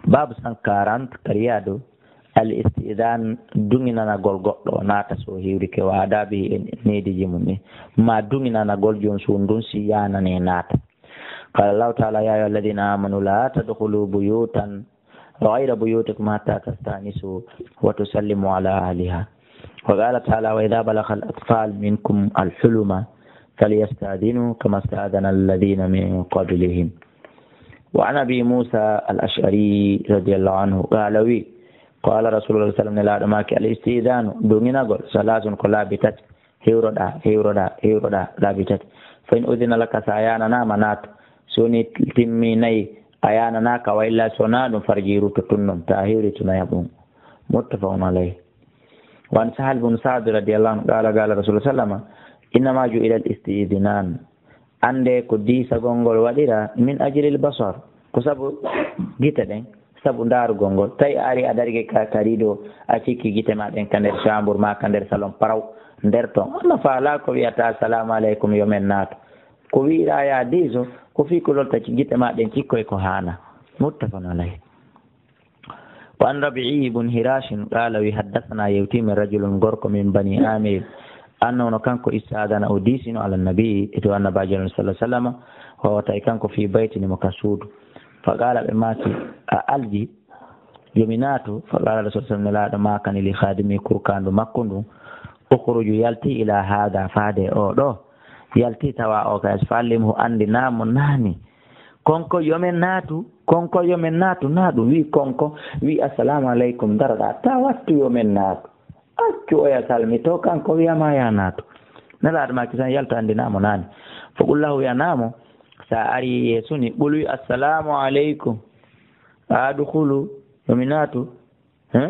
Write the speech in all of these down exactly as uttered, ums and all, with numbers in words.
babu cent quarante kariyado al istidan dunginanagol goɗɗo naata so hiwrike wa adabi en neediji mum ni ma dunginanagol jon suun ndun si yanane naata qala allahu taala ya ayuha alladina amanu la tadkhulu buyutan غير بيوتكم حتى تستأنسوا وتسلموا على أهلها وقال تعالى وإذا بلغ الأطفال منكم الحلم فليستأذنوا كما استأذن الذين من قبلهم وعن أبي موسى الأشعري رضي الله عنه قال وي قال رسول الله صلى الله عليه وسلم لا دماك الاستئذان دوننا قل ثلاث كلا بتت هيرودا هيرودا هيرودا لا بتت فإن أذن لك سايانا منات سوني تميني ayana naka wa illa sonadum farjiru tutunnum tahiri tunayabum muttafaqun alayh wa an sahal bin sa'd radiyallahu anhu qala qala rasulullah sallallahu alaihi wasallam inna ma ju ila al-istidnan ande ko disa gongol wadira min ajli al-basar ko sabu gite den sabu ndar gongol tay ari adarige ka karido a cikki gite ma den kander chambre ma kander salon paraw nder ton alla faala ko wiata assalamu alaikum yomen nat ko wiira ya diso ko fi ko lolta ci gite ma den cikko e ko hana muttafaqun alayh wa an rabi'i ibn hirash qala wi haddathana yawtim rajulun gorko min bani amir annahu kanko istadana udisino ala nabi ito annabi sallallahu alaihi wasallam wa tay kanko fi baytin makasud fa qala be mati alji yuminatu fa qala rasul sallallahu alaihi wasallam kan li khadimi kurkandu makkundu ukhruju yalti ila hada fade o do yalti tawa o ka fallimhu andi namo nani konko yomen natu konko yomen natu nadu wi konko wi assalamu alaikum darada tawattu yomen natu accu o ya salmi to kanko wi ama ya natu nala ma kisan yalta andi namo nani fa qullahu ya namo sa ari yesuni bulu assalamu alaikum adkhulu yominatu eh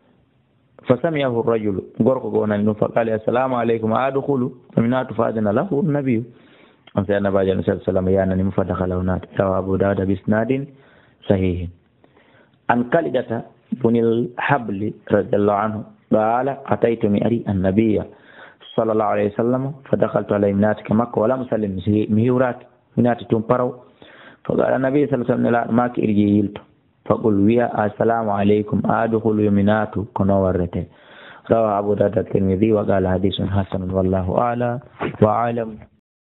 فسمعه الرجل غوركو غونال نو فقال السلام عليكم ادخل فمنات فاذن له النبي ان سيدنا النبي صلى الله عليه وسلم يعني مفدخل هناك رواه ابو داود باسناد صحيح عن كلدة بن الحبل رضي الله عنه قال اتيت مئري النبي صلى الله عليه وسلم فدخلت على منات مكه ولم اسلم مهورات منات تمبرو فقال النبي صلى الله عليه وسلم لا ماك ارجيلت فقل ويا السلام عليكم ادخل يمينات كنورته رواه ابو داود الترمذي وقال حديث حسن والله اعلم وعالم